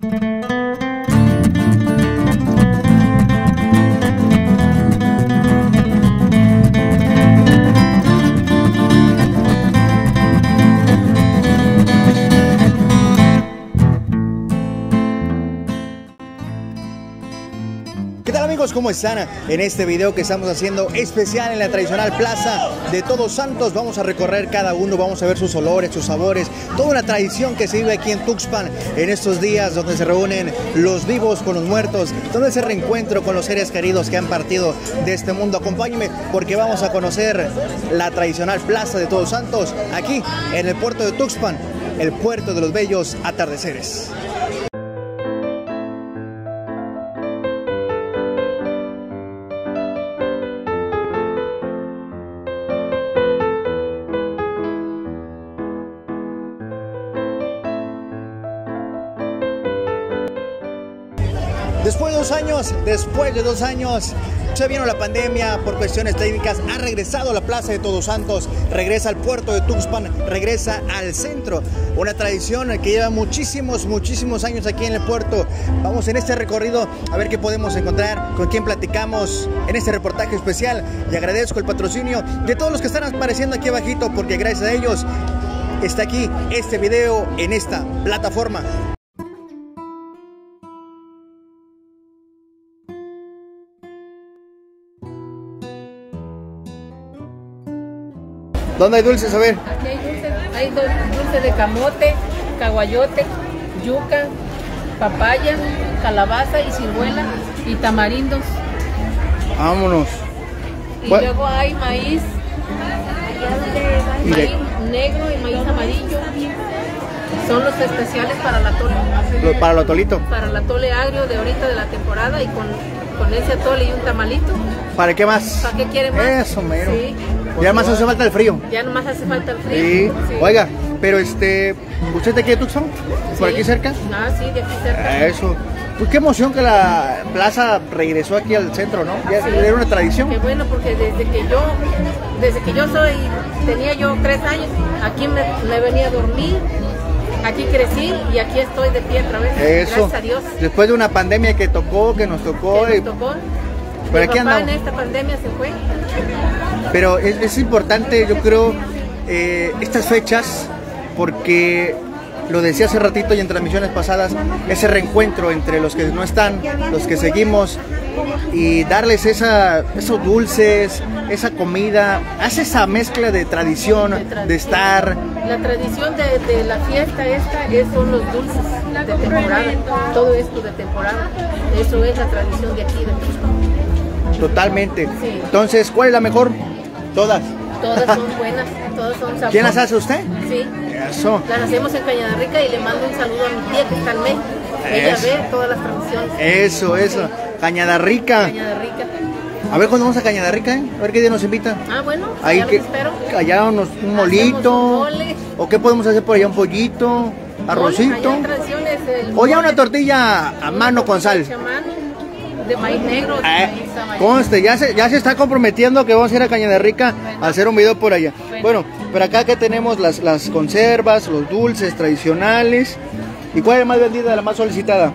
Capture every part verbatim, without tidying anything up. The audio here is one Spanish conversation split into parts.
¿Cómo están? En este video que estamos haciendo especial en la tradicional Plaza de Todos Santos, vamos a recorrer cada uno, vamos a ver sus olores, sus sabores, toda una tradición que se vive aquí en Tuxpan en estos días donde se reúnen los vivos con los muertos, donde se reencuentro con los seres queridos que han partido de este mundo. Acompáñenme porque vamos a conocer la tradicional Plaza de Todos Santos aquí en el puerto de Tuxpan, el puerto de los bellos atardeceres. Después de dos años, después de dos años, se vino la pandemia por cuestiones técnicas, ha regresado a la Plaza de Todos Santos, regresa al puerto de Tuxpan, regresa al centro, una tradición que lleva muchísimos, muchísimos años aquí en el puerto. Vamos en este recorrido a ver qué podemos encontrar, con quién platicamos en este reportaje especial, y agradezco el patrocinio de todos los que están apareciendo aquí abajito, porque gracias a ellos está aquí este video en esta plataforma. ¿Dónde hay dulces? A ver. Aquí hay dulces, hay dulces de camote, caguayote, yuca, papaya, calabaza y ciruela y tamarindos. Vámonos. Y ¿cuál? Luego hay maíz, maíz negro y maíz amarillo. Son los especiales para la atole. Para el atolito. Para el atole agrio de ahorita de la temporada, y con, con ese atole y un tamalito. ¿Para qué más? ¿Para qué quiere más? Eso, mero. Sí. Ya más hace falta el frío. Ya nomás hace falta el frío. Sí. Sí. Oiga, pero este, ¿usted de aquí de Tuxpan? ¿Por sí. aquí cerca? Ah, sí, de aquí cerca. Eso. Pues qué emoción que la plaza regresó aquí al centro, ¿no? Ya sí. Era una tradición. Qué bueno, porque desde que yo, desde que yo soy, tenía yo tres años, aquí me, me venía a dormir. Aquí crecí y aquí estoy de pie otra vez. Eso. Gracias a Dios. Después de una pandemia que tocó, que nos tocó. Que y... nos tocó. Pero Mi aquí papá andamos. en esta pandemia se fue. Pero es, es importante, yo creo, eh, estas fechas, porque lo decía hace ratito y en transmisiones pasadas, ese reencuentro entre los que no están, los que seguimos, y darles esa, esos dulces, esa comida, hace esa mezcla de tradición, de, tradición. de estar. La tradición de, de la fiesta esta es, son los dulces de temporada, todo esto de temporada, eso es la tradición de aquí, de Tuxpan. Totalmente. Sí. Entonces, ¿cuál es la mejor? Todas. Todas son buenas, todas son sabrosas. ¿Quién las hace usted? Sí. Eso. Las hacemos en Cañada Rica y le mando un saludo a mi tía que está en México. Ella eso. ve todas las tradiciones. Eso, eso. Sí. Cañada Rica. Cañada Rica. A ver cuándo vamos a Cañada Rica, ¿eh? A ver qué día nos invita. Ah, bueno, ahí ya que, los espero. Allá unos, un molito. Un mole. ¿O qué podemos hacer por allá? Un pollito, arrocito. Allá hay tradiciones, o ya una tortilla a mano con sal. De maíz negro, de eh, maíz amarillo. Conste, ya se, ya se está comprometiendo que vamos a ir a Cañada Rica bueno. a hacer un video por allá. Bueno, bueno pero acá que tenemos las, las conservas, los dulces tradicionales. ¿Y cuál es la más vendida, la más solicitada?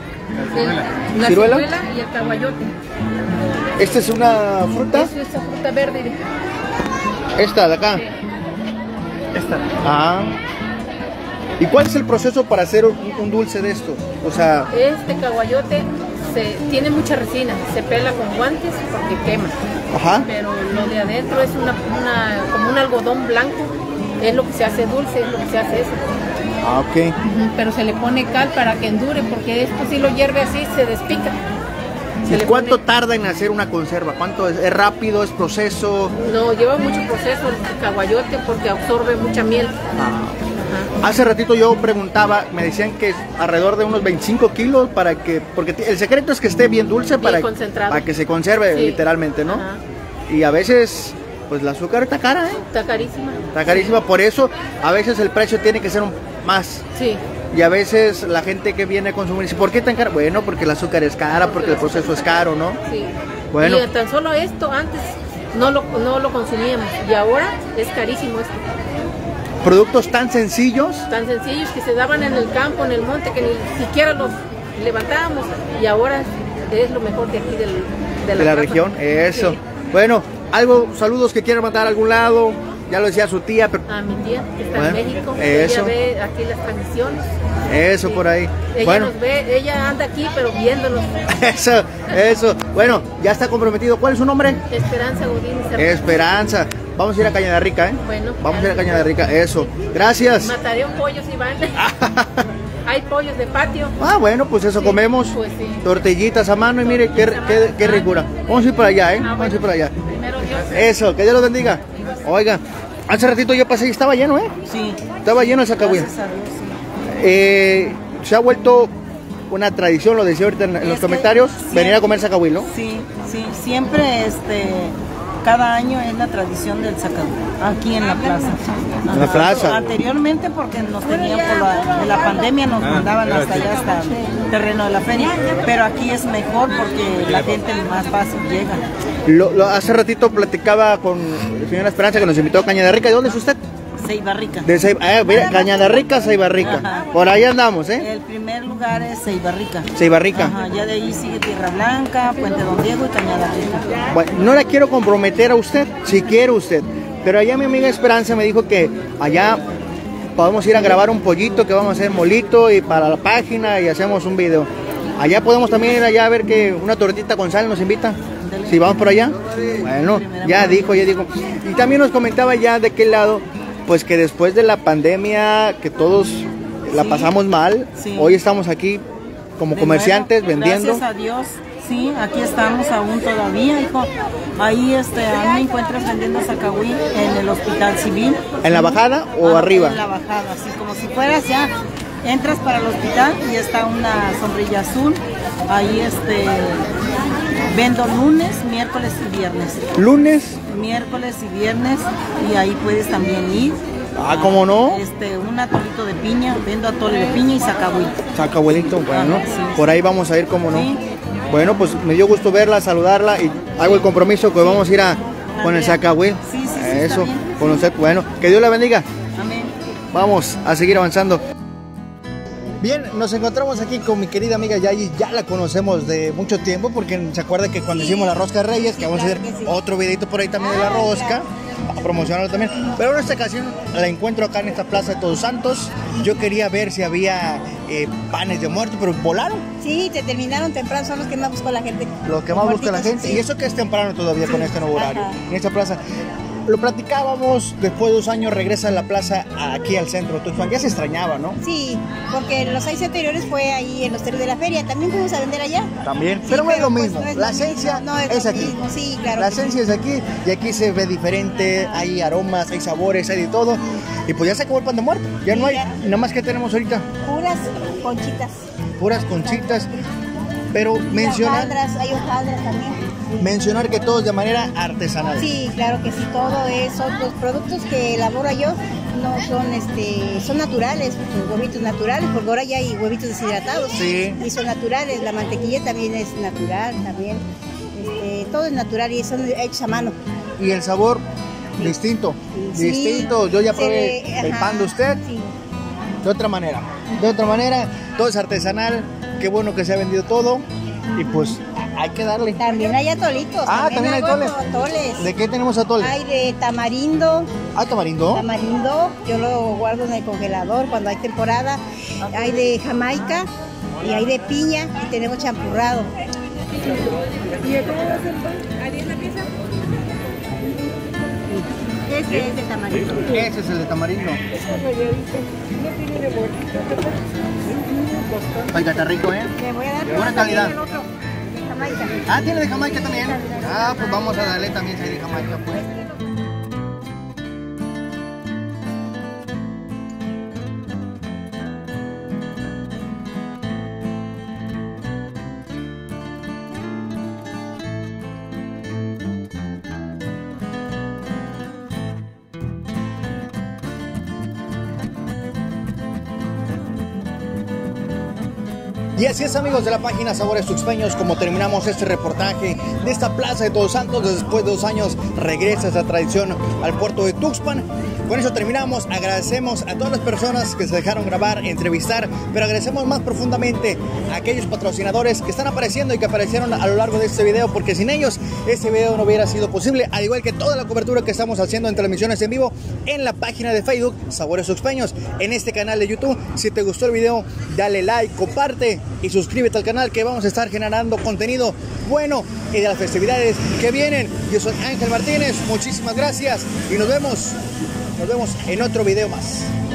Sí, la ¿Ciruela? ciruela y el caguayote. ¿Esta es una fruta? Esta es fruta verde. Esta de acá. Sí. Esta. Ah. ¿Y cuál es el proceso para hacer un, un dulce de esto? O sea, este caguayote se, tiene mucha resina, se pela con guantes porque quema. Ajá. Pero lo de adentro es una, una como un algodón blanco, es lo que se hace dulce, es lo que se hace eso. Ah, ok. Uh-huh, pero se le pone cal para que endure, porque esto si lo hierve así se despica. Se ¿Y cuánto pone... tarda en hacer una conserva? ¿Cuánto es? ¿Es rápido? ¿Es proceso? No, lleva mucho proceso el caguayote porque absorbe mucha miel. Ah. Hace ratito yo preguntaba, me decían que es alrededor de unos veinticinco kilos para que, porque el secreto es que esté bien dulce para, para que se conserve, sí. literalmente, ¿no? Ajá. Y a veces, pues el azúcar está cara, ¿eh? Está carísima. Está carísima, sí. Por eso a veces el precio tiene que ser un más. Sí. Y a veces la gente que viene a consumir dice, ¿por qué tan caro? Bueno, porque el azúcar es cara, porque el proceso es caro, ¿no? Sí. Bueno. Y tan solo esto antes no lo, no lo consumíamos y ahora es carísimo esto. productos tan sencillos. Tan sencillos que se daban en el campo, en el monte, que ni siquiera los levantábamos, y ahora es lo mejor de aquí del, de la, de la plaza. región, eso. Sí. Bueno, algo, saludos que quieran mandar a algún lado, ya lo decía su tía. Pero... A mi tía, que está bueno, en México, eso. ella ve aquí las transmisiones. Eso, sí. Por ahí. Ella bueno. nos ve, ella anda aquí, pero viéndonos. Eso, eso. Bueno, ya está comprometido. ¿Cuál es su nombre? Esperanza Godín. Esperanza. Vamos a ir a Cañada Rica, ¿eh? Bueno. Vamos a ir a Cañada Rica, eso. Gracias. Mataré un pollo si van. Hay pollos de patio. Ah, bueno, pues eso sí, comemos. Pues sí. Tortillitas a mano y mire qué, qué, qué ricura. Vamos a ir para allá, ¿eh? Ah, Vamos a ir para allá. Primero Dios. Eso, que Dios los bendiga. Oiga, hace ratito yo pasé y estaba lleno, ¿eh? Sí. Estaba lleno el Zacahuil. Gracias a Dios, sí. Eh, se ha vuelto una tradición, lo decía ahorita en, en los comentarios, siempre, venir a comer Zacahuil, ¿no? Sí, sí, siempre este... cada año es la tradición del Zacahuil, aquí en la plaza. Ajá. En la plaza. Anteriormente porque nos tenían por la, la pandemia, nos mandaban hasta allá, hasta el terreno de la feria, pero aquí es mejor porque la gente más fácil llega. Lo, lo, hace ratito platicaba con la señora Esperanza que nos invitó a Cañada Rica. ¿De dónde es usted? Ceiba Rica. De Ceiba, eh, mira, Cañada Rica, Ceiba Rica. Ajá. Por ahí andamos, ¿eh? El primer lugar es Ceiba Rica. Ceiba Rica. Ajá, ya de ahí sigue Tierra Blanca, Puente Don Diego y Cañada Rica. Bueno, no la quiero comprometer a usted, si quiere usted, pero allá mi amiga Esperanza me dijo que allá podemos ir a grabar un pollito que vamos a hacer molito y para la página y hacemos un video. Allá podemos también ir allá a ver que una tortita con sal nos invita. Si vamos por allá, bueno, ya dijo, ya dijo. Y también nos comentaba ya de qué lado, pues que después de la pandemia, que todos la pasamos mal, sí. Hoy estamos aquí como de comerciantes nuevo, vendiendo. Gracias a Dios, sí, aquí estamos aún todavía, hijo. Ahí este, ahí me encuentras vendiendo Zacahuil en el Hospital Civil. ¿En la bajada o ah, arriba? En la bajada, así como si fueras ya. Entras para el hospital y está una sombrilla azul. Ahí este vendo lunes, miércoles y viernes. ¿Lunes? Miércoles y viernes, y ahí puedes también ir. Ah, ¿cómo no? Este, un atolito de piña, vendo atole de piña y Zacahuil. Zacahuilito, bueno, ah, sí, por ahí vamos a ir, ¿cómo no? Sí. Bueno, pues me dio gusto verla, saludarla y hago el compromiso que sí. Vamos a ir a con el Zacahuil. Sí, sí, sí, eso, con usted. Bueno, que Dios la bendiga. Amén. Vamos a seguir avanzando. Bien, nos encontramos aquí con mi querida amiga Yayi, ya la conocemos de mucho tiempo porque se acuerda que cuando sí. hicimos la rosca de Reyes, que vamos claro a hacer sí. otro videito por ahí también ah, de la rosca, claro. a promocionarlo también, pero en esta ocasión la encuentro acá en esta plaza de Todos Santos. Yo quería ver si había eh, panes de muerto, pero volaron. Sí, te terminaron temprano, son los que más buscó la gente. Los que más busca la gente, sí. Y eso que es temprano todavía sí. con este nuevo horario, Ajá. en esta plaza. Lo platicábamos, después de dos años regresa a la plaza aquí al centro de Tuxpan. Ya se extrañaba, ¿no? Sí, porque los años anteriores fue ahí en los terrenos de la feria. También fuimos a vender allá. También, sí, pero no es lo pues, mismo. No es la lo esencia mismo. No, es, es aquí. Mismo. Sí, claro. La esencia sí. es aquí y aquí se ve diferente. Hay aromas, hay sabores, hay de todo. Y pues ya se acabó el pan de muerto. Ya sí, no hay. Ya. Nada más que tenemos ahorita. Puras conchitas. Puras conchitas. Pero mencionar. Hojaldras, hay hojaldras también. Mencionar que todo es de manera artesanal. Sí, claro que sí, todo es, son los productos que elaboro yo, no son este, son naturales, los huevitos naturales, porque ahora ya hay huevitos deshidratados. Sí. Y son naturales, la mantequilla también es natural, también, este, todo es natural y son hechos a mano. Y el sabor sí. distinto, sí. distinto. Yo ya probé ve, el ajá, pan de usted sí. de otra manera, de otra manera, todo es artesanal, qué bueno que se ha vendido todo y pues hay que darle. También hay atolitos. Ah, también, también hay atoles. atoles. ¿De qué tenemos atoles? Hay de tamarindo. Ah, tamarindo. Tamarindo, yo lo guardo en el congelador cuando hay temporada. Hay de jamaica y hay de piña y tenemos champurrado. ¿Y de cómo vas el pan? ¿Ahí en la pieza? Ese es de tamarindo. Ese es el de tamarindo. Oiga, está rico, ¿eh? Te voy a dar buena calidad. Jamaica. Ah, tiene de Jamaica también. Ah, pues vamos a darle también de Jamaica, pues. Y así es, amigos de la página Sabores Tuxpeños, como terminamos este reportaje de esta plaza de Todos Santos. Después de dos años regresa esa tradición al puerto de Tuxpan. Con eso terminamos. Agradecemos a todas las personas que se dejaron grabar, entrevistar, pero agradecemos más profundamente a aquellos patrocinadores que están apareciendo y que aparecieron a lo largo de este video, porque sin ellos este video no hubiera sido posible, al igual que toda la cobertura que estamos haciendo en transmisiones en vivo en la página de Facebook Sabores Tuxpeños, en este canal de YouTube. Si te gustó el video, dale like, comparte y suscríbete al canal, que vamos a estar generando contenido bueno y de las festividades que vienen. Yo soy Ángel Martínez, muchísimas gracias y nos vemos, nos vemos en otro video más.